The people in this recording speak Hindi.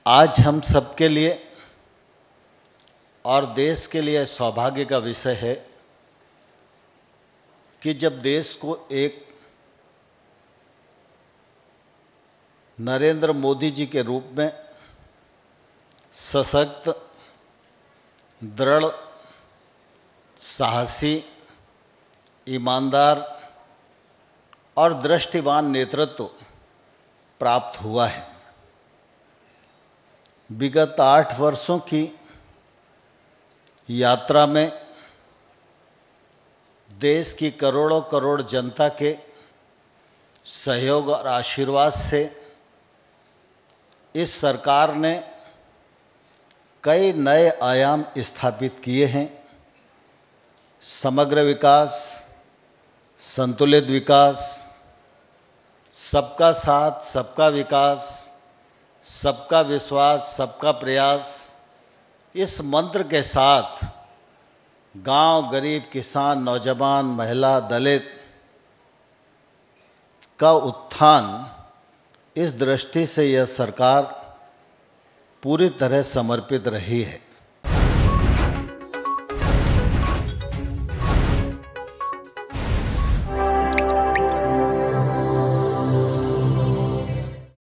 आज हम सबके लिए और देश के लिए सौभाग्य का विषय है कि जब देश को एक नरेंद्र मोदी जी के रूप में सशक्त, दृढ़, साहसी, ईमानदार और दृष्टिवान नेतृत्व प्राप्त हुआ है। विगत 8 वर्षों की यात्रा में देश की करोड़ों करोड़ जनता के सहयोग और आशीर्वाद से इस सरकार ने कई नए आयाम स्थापित किए हैं। समग्र विकास, संतुलित विकास, सबका साथ, सबका विकास, सबका विश्वास, सबका प्रयास, इस मंत्र के साथ गांव, गरीब, किसान, नौजवान, महिला, दलित का उत्थान, इस दृष्टि से यह सरकार पूरी तरह समर्पित रही है।